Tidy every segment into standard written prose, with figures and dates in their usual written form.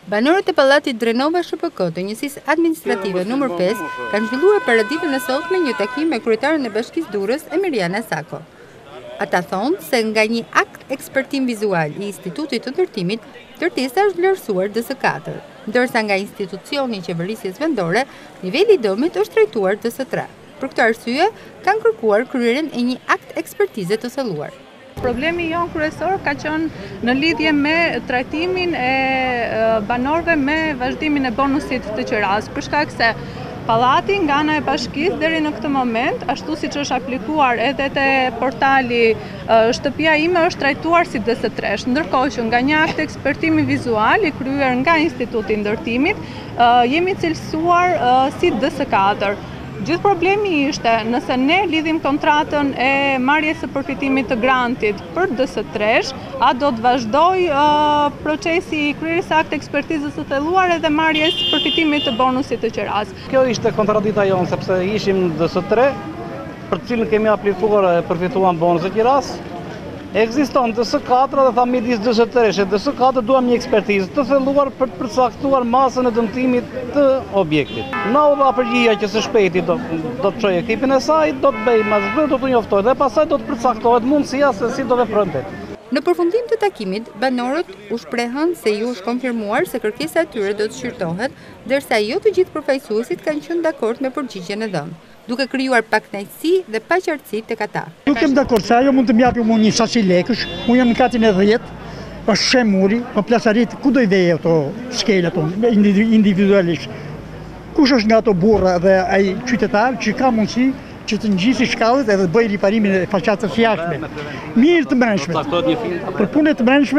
Banorët e pallatit Drenova SHPK të njësisë administrative nr. 5 kanë zhvilluar paraditën e sotme një takim me kryetaren e Bashkisë Durrës, Emiriana Sako. Ata thonë se nga një akt ekspertim vizual i Institutit të Ndërtimit, ndërtesa është vlerësuar DS4, ndërsa nga institucioni i qeverisjes vendore, niveli i dëmit është trajtuar DS3. Për këtë arsye, kanë kërkuar kryerjen e një akt ekspertize të thelluar. Problemi jon kryesor ka qenë në lidhje me trajtimin e banorëve me vazhdimin e bonusit të qeras, për shkak se pallati nga ana e bashkisë deri në këtë moment, ashtu siç është aplikuar edhe te portali Shtëpia ime, është trajtuar si DS3, ndërkohë që nga një akt ekspertimi vizual i kryer nga Instituti i Ndërtimit, jemi cilësuar si DS4. Gjithë problemi ishte nëse ne lidhim kontratën e marrjes së përfitimit të grantit për DS3, a do të vazhdoj procesi i kryerjes së akt ekspertizës së thelluar edhe marrjes përfitimit të bonusit të qeras. Kjo ishte kontradikta jonë, sepse ishim DS3, për të cilën kemi aplikuar e përfituam bonusin e qeras. Ekziston DS4 dhe tha midis DS3 e DS4 duam një ekspertizë të thelluar për të përcaktuar masën e dëmtimit të objektit. Na u dha përgjigjja që së shpejti do të çojë ekipin e saj, do të bëjë mazhbë, do të njoftojë dhe pastaj do të përcaktohet mundësia se si do veprojmë. Në përfundim të takimit, banorët u shprehën se ju është konfirmuar se kërkesa e tyre do të shqyrtohet, ndërsa jo të gjithë përfaqësuesit kanë qenë dakord me përgjigjen e dhënë, duke krijuar pakënaqësi dhe paqartësi tek ata. Nuk jam dakord se ajo mund të më japë mua një sasi lekësh, unë jam në katin e 10, është shem muri, po plasarit ku do i vej ato skela ato individualisht. Kush është nga ato burra dhe ai qytetar që ka mundësi që të ngjisi shkallët edhe të bëjë riparimin e faqatës jashtme. Mirë të brendshme. Për punë të brendshme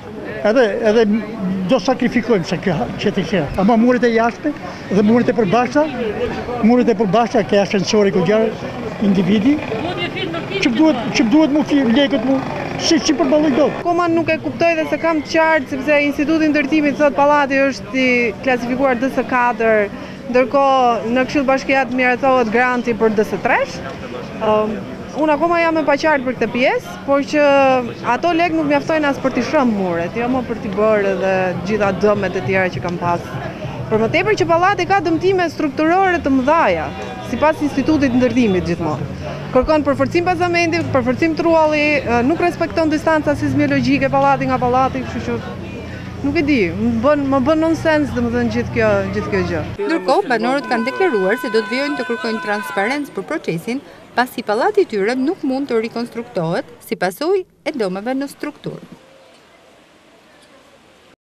edhe do sakrifikojmë se kjo që të qenë. Ama muret e jashtme dhe muret e përbashkëta ke ascensori ku gjarë individi, që duhet mu lekët mu, si përballoj do. Koma nuk e kuptoj dhe se kam qartë, sepse Instituti i Ndërtimit thot pallati është i klasifikuar DS4, ndërkohë në Këshill Bashkiat miratohet granti për DS3. Unë akoma jam e paqartë për këtë pjesë, por që ato lek nuk mjaftojnë as për t'i shëmbë muret, jo më për t'i bërë dhe gjitha dëmet e tjera që kam pas. Për më tepër që pallati ka dëmtime strukturore të mëdhaja, sipas Institutit të Ndërtimit gjithmonë. Kërkon përforcim bazamenti, përforcim trulli, nuk respekton distanca sismologjike pallati nga pallati, kështu që nuk e di, më bën nonsens domethënë gjithë kjo gjë. Ndërkohë, banorët kanë deklaruar se do të vijojnë të kërkojnë transparencë për procesin, pasi pallati i tyre nuk mund të rikonstruktohet si pasojë e dëmeve në strukturë.